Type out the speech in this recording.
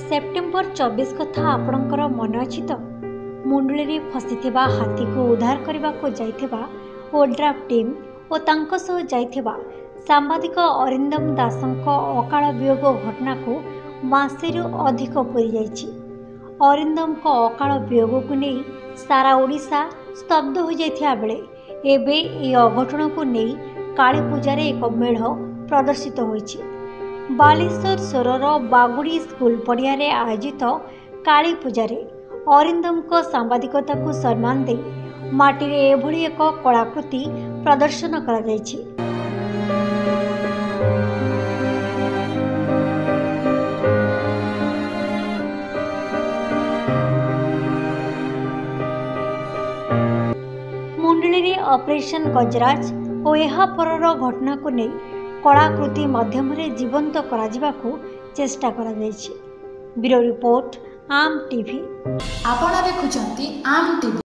September 24 कथा आपणकर मन अच्छी तो मुंडली फसीथिबा हाथी को उद्धार करने को जाइथिबा ओड्राफ टीम और तांको सह जाइथिबा सांबादिक अरिंदम दासंक अकाल वियोग घटना को मासेरु अधिक पूरी जाइछि। अरिंदम को अकाल वियोग को नहीं सारा ओडिशा स्तब्ध हो जाइथिया बेले एबे ए अघटन को नहीं काली पूजार एक मेढ़ प्रदर्शित होइछि। बालेश्वर सोरर बागुड़ी स्कूल पड़िया आयोजित काली पूजारे अरिंदम को सांबादिकता को सम्मान दे माटी एभली एक कलाकृति प्रदर्शन करा जायछि। मुंडली ऑपरेशन गजराज और यह परर घटना को नहीं कलाकृति माध्यम जीवंत करा चेष्टा करा जायछि। Bureau report Aam TV. आपण देखुछंती आम टीवी।